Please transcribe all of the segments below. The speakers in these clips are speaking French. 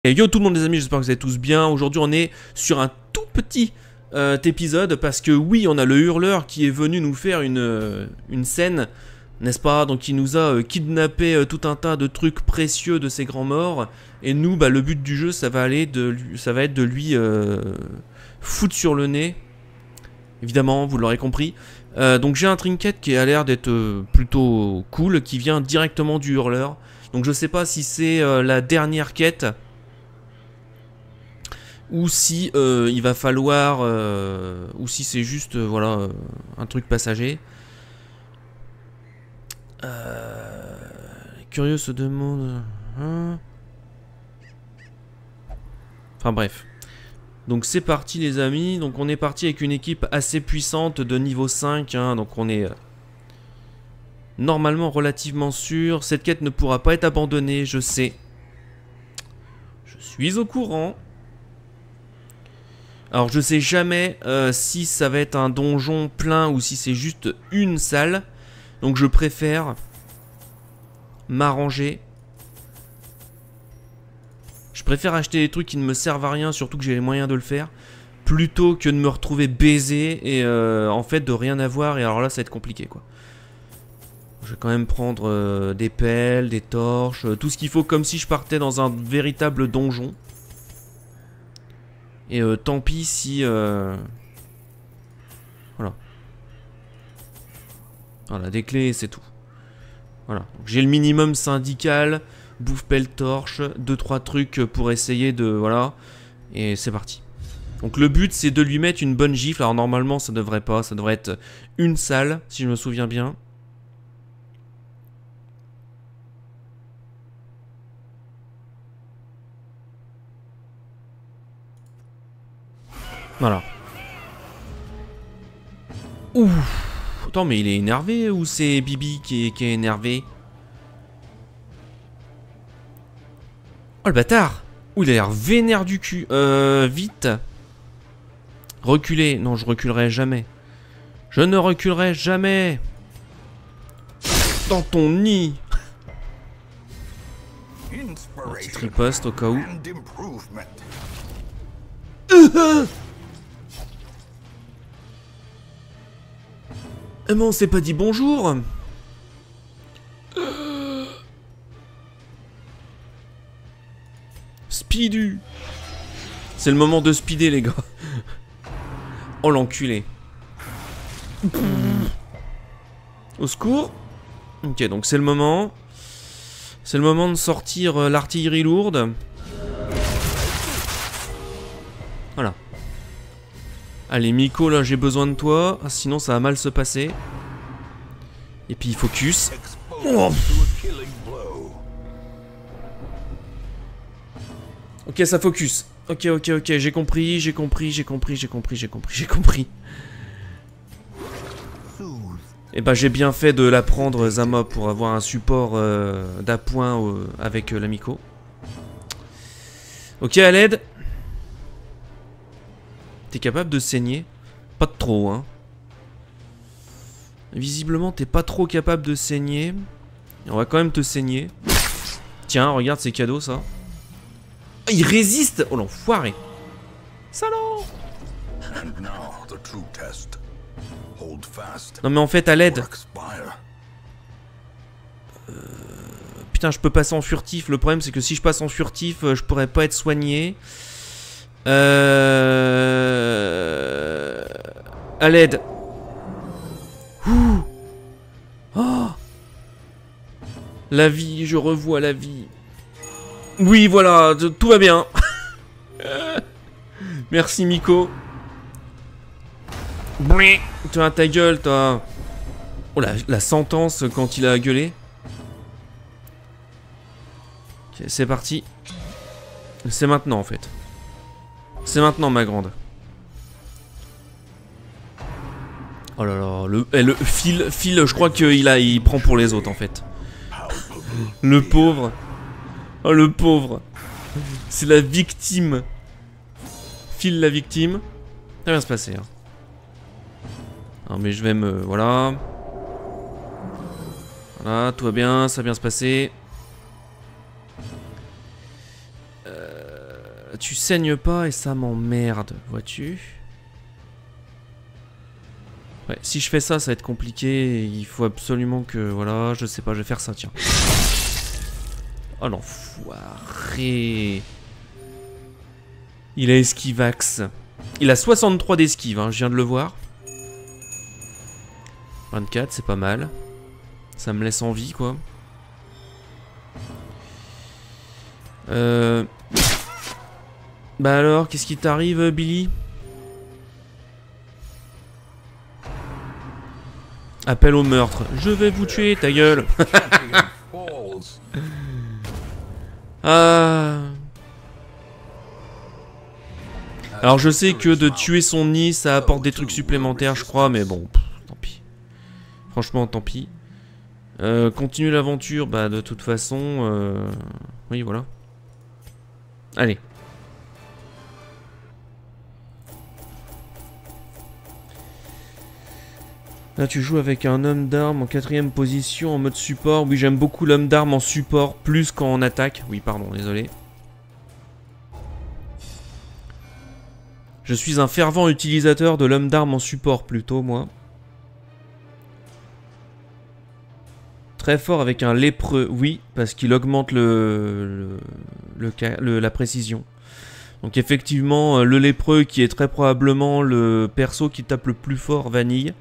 Et yo tout le monde les amis, j'espère que vous allez tous bien. Aujourd'hui on est sur un tout petit épisode parce que oui, on a le hurleur qui est venu nous faire une scène, n'est-ce pas? Donc il nous a kidnappé tout un tas de trucs précieux de ces grands morts. Et nous, bah, le but du jeu, ça va être de lui foutre sur le nez. Évidemment, vous l'aurez compris. Donc j'ai un trinket qui a l'air d'être plutôt cool, qui vient directement du hurleur. Donc je sais pas si c'est la dernière quête, ou si il va falloir, ou si c'est juste voilà un truc passager. Curieux se demande. Enfin bref. Donc c'est parti les amis. Donc on est parti avec une équipe assez puissante de niveau 5. Hein, donc on est normalement relativement sûr. Cette quête ne pourra pas être abandonnée, je sais. Je suis au courant. Alors je sais jamais si ça va être un donjon plein ou si c'est juste une salle. Donc je préfère m'arranger. Je préfère acheter des trucs qui ne me servent à rien, surtout que j'ai les moyens de le faire, plutôt que de me retrouver baisé et en fait de rien avoir. Et alors là ça va être compliqué quoi. Je vais quand même prendre des pelles, des torches, tout ce qu'il faut comme si je partais dans un véritable donjon. Et tant pis si... Voilà. Voilà, des clés et c'est tout. Voilà. J'ai le minimum syndical, bouffe, pelle, torche, 2-3 trucs pour essayer de... Voilà. Et c'est parti. Donc le but c'est de lui mettre une bonne gifle. Alors normalement ça devrait pas, ça devrait être une salle, si je me souviens bien. Voilà. Ouf. Attends, mais il est énervé ou c'est Bibi qui est énervé? Oh le bâtard. Ouh, il a l'air vénère du cul. Vite. Reculer. Non, je reculerai jamais. Je ne reculerai jamais. Dans ton nid. Un petit riposte au cas où. Mais on s'est pas dit bonjour. Speedu. C'est le moment de speeder les gars. Oh l'enculé. Au secours. Ok, donc c'est le moment. C'est le moment de sortir l'artillerie lourde. Voilà. Allez Miko, là j'ai besoin de toi, sinon ça va mal se passer. Et puis focus. Oh. Ok, ça focus. Ok, j'ai compris. Et bah j'ai bien fait de la prendre Zama pour avoir un support d'appoint avec la Miko. Ok, à l'aide. T'es capable de saigner? Pas de trop, hein. Visiblement, t'es pas trop capable de saigner. On va quand même te saigner. Tiens, regarde, c'est cadeau, ça. Oh, il résiste! Oh, l'enfoiré! Salaud! Non, mais en fait, à l'aide. Putain, je peux passer en furtif. Le problème, c'est que si je passe en furtif, je pourrais pas être soigné. À l'aide. Oh. La vie, je revois la vie. Oui, voilà, tout va bien. Merci Miko. Tu as ta gueule, toi. Oh la sentence quand il a gueulé. Ok, c'est parti. C'est maintenant en fait. C'est maintenant ma grande. Oh là là, le Phil, je crois qu'il prend pour les autres en fait. Le pauvre. Oh le pauvre. C'est la victime. Phil la victime. Ça va bien se passer. Hein. Non mais je vais me... Voilà. Voilà, tout va bien, ça va bien se passer. Tu saignes pas et ça m'emmerde, vois-tu? Ouais, si je fais ça, ça va être compliqué. Il faut absolument que... Voilà, je sais pas, je vais faire ça, tiens. Oh l'enfoiré. Il a esquivax. Il a 63 d'esquive, hein, je viens de le voir. 24, c'est pas mal. Ça me laisse en vie, quoi. Bah alors, qu'est-ce qui t'arrive, Billy? Appel au meurtre. Je vais vous tuer, ta gueule. Ah. Alors je sais que de tuer son nid, ça apporte des trucs supplémentaires, je crois, mais bon, tant pis. Franchement, tant pis. Continue l'aventure, bah de toute façon... Oui, voilà. Allez. Là, tu joues avec un homme d'armes en 4ème position en mode support. Oui, j'aime beaucoup l'homme d'armes en support, plus qu'en attaque. Oui, pardon, désolé. Je suis un fervent utilisateur de l'homme d'armes en support, plutôt, moi. Très fort avec un lépreux, oui, parce qu'il augmente la précision. Donc effectivement, le lépreux qui est très probablement le perso qui tape le plus fort vanille.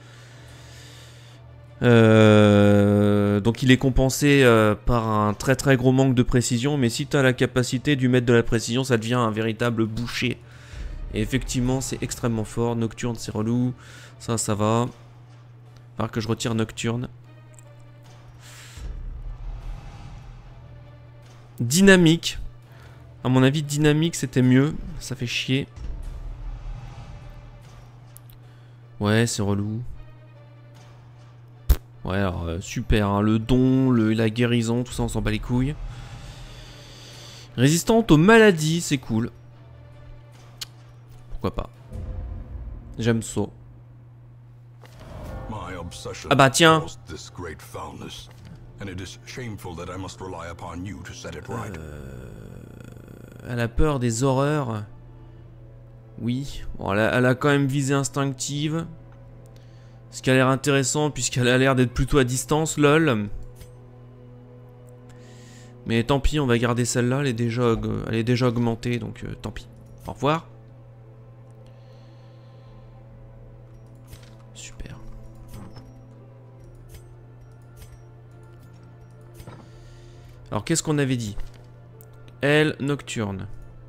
Donc il est compensé par un très très gros manque de précision, mais si tu as la capacité de lui mettre de la précision, ça devient un véritable boucher. Et effectivement, c'est extrêmement fort. Nocturne, c'est relou. Ça va. Il va que je retire Nocturne. Dynamique. À mon avis, dynamique, c'était mieux. Ça fait chier. Ouais, c'est relou. Ouais, alors, super. Hein, le don, la guérison, tout ça, on s'en bat les couilles. Résistante aux maladies, c'est cool. Pourquoi pas. J'aime ça. Ah bah tiens. Elle a peur des horreurs. Oui. Bon, elle a quand même visée instinctive. Ce qui a l'air intéressant puisqu'elle a l'air d'être plutôt à distance, lol. Mais tant pis, on va garder celle-là. Elle est déjà augmentée, donc tant pis. Au revoir. Super. Alors, qu'est-ce qu'on avait dit? Elle, nocturne.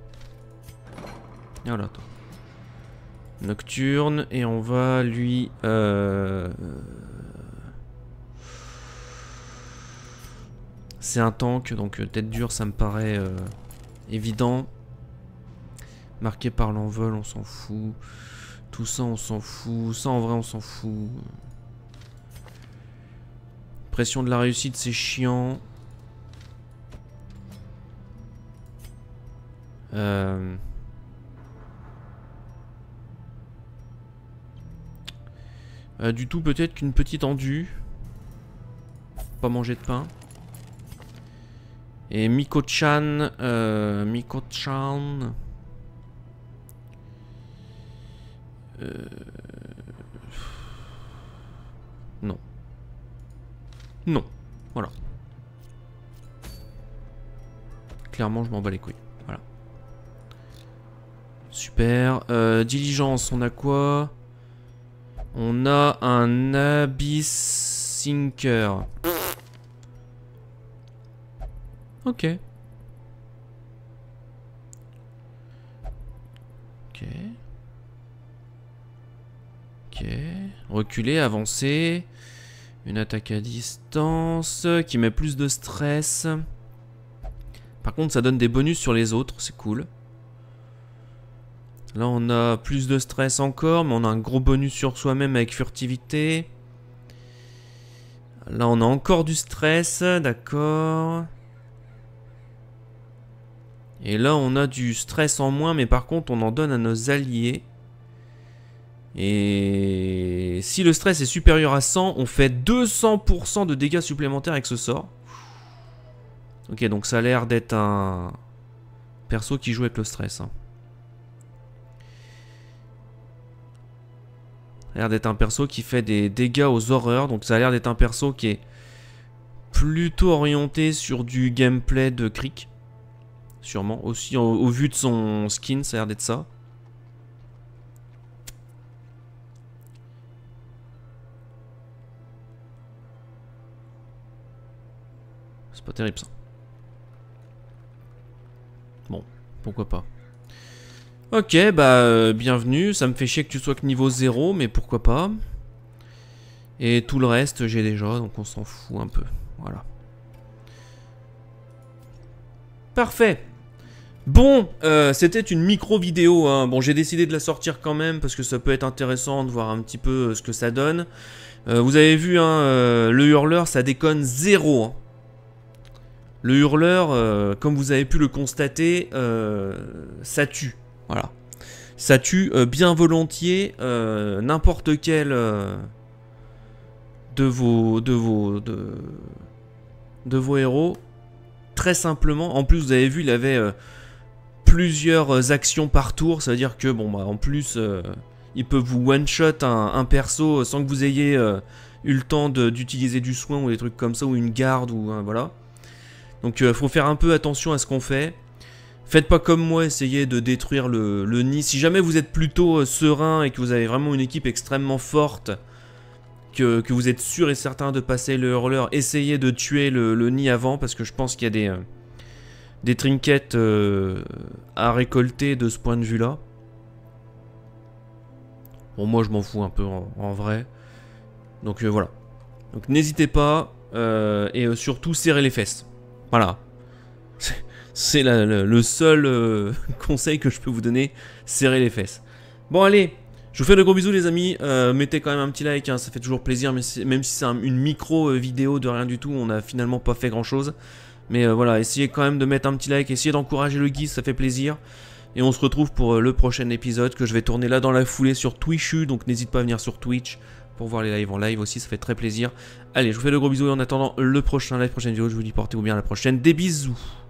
Voilà, attends. Nocturne, et on va lui... C'est un tank, donc tête dure, ça me paraît évident. Marqué par l'envol, on s'en fout. Tout ça, on s'en fout. Ça, en vrai, on s'en fout. Pression de la réussite, c'est chiant. Du tout, peut-être qu'une petite endue. Pas manger de pain. Et Miko-chan. Miko-chan. Non. Non. Voilà. Clairement, je m'en bats les couilles. Voilà. Super. Diligence, on a quoi? On a un Abyss Sinker. Ok. Ok. Ok. Reculer, avancer. Une attaque à distance qui met plus de stress. Par contre, ça donne des bonus sur les autres, c'est cool. Là, on a plus de stress encore, mais on a un gros bonus sur soi-même avec furtivité. Là, on a encore du stress, d'accord. Et là, on a du stress en moins, mais par contre, on en donne à nos alliés. Et si le stress est supérieur à 100, on fait 200% de dégâts supplémentaires avec ce sort. Ok, donc ça a l'air d'être un perso qui joue avec le stress. Hein. Ça a l'air d'être un perso qui fait des dégâts aux horreurs. Donc ça a l'air d'être un perso qui est plutôt orienté sur du gameplay de Crick. Sûrement. Aussi au vu de son skin, ça a l'air d'être ça. C'est pas terrible ça. Bon, pourquoi pas. Ok, bah bienvenue. Ça me fait chier que tu sois que niveau 0, mais pourquoi pas. Et tout le reste, j'ai déjà, donc on s'en fout un peu. Voilà. Parfait. Bon, c'était une micro-vidéo. Hein. Bon, j'ai décidé de la sortir quand même parce que ça peut être intéressant de voir un petit peu ce que ça donne. Vous avez vu, hein, le hurleur, ça déconne 0. Hein. Le hurleur, comme vous avez pu le constater, ça tue. Voilà. Ça tue bien volontiers n'importe quel de vos héros. Très simplement. En plus, vous avez vu, il avait plusieurs actions par tour. Ça veut dire que, bon, bah, en plus, il peut vous one-shot un perso sans que vous ayez eu le temps d'utiliser du soin ou des trucs comme ça, ou une garde, ou voilà. Donc faut faire un peu attention à ce qu'on fait. Faites pas comme moi, essayez de détruire le nid. Si jamais vous êtes plutôt serein et que vous avez vraiment une équipe extrêmement forte, que vous êtes sûr et certain de passer le hurleur, essayez de tuer le nid avant, parce que je pense qu'il y a des trinkets à récolter de ce point de vue-là. Bon, moi je m'en fous un peu en vrai. Donc voilà. Donc n'hésitez pas, et surtout serrez les fesses. Voilà. C'est le seul conseil que je peux vous donner. Serrez les fesses. Bon, allez. Je vous fais de gros bisous, les amis. Mettez quand même un petit like. Hein, ça fait toujours plaisir. Même si c'est une micro vidéo de rien du tout. On n'a finalement pas fait grand chose. Mais voilà. Essayez quand même de mettre un petit like. Essayez d'encourager le guise. Ça fait plaisir. Et on se retrouve pour le prochain épisode que je vais tourner là dans la foulée sur Twitchu. Donc n'hésite pas à venir sur Twitch pour voir les lives en live aussi, ça fait très plaisir. Allez, je vous fais de gros bisous et en attendant le prochain live, prochaine vidéo, je vous dis portez-vous bien à la prochaine. Des bisous.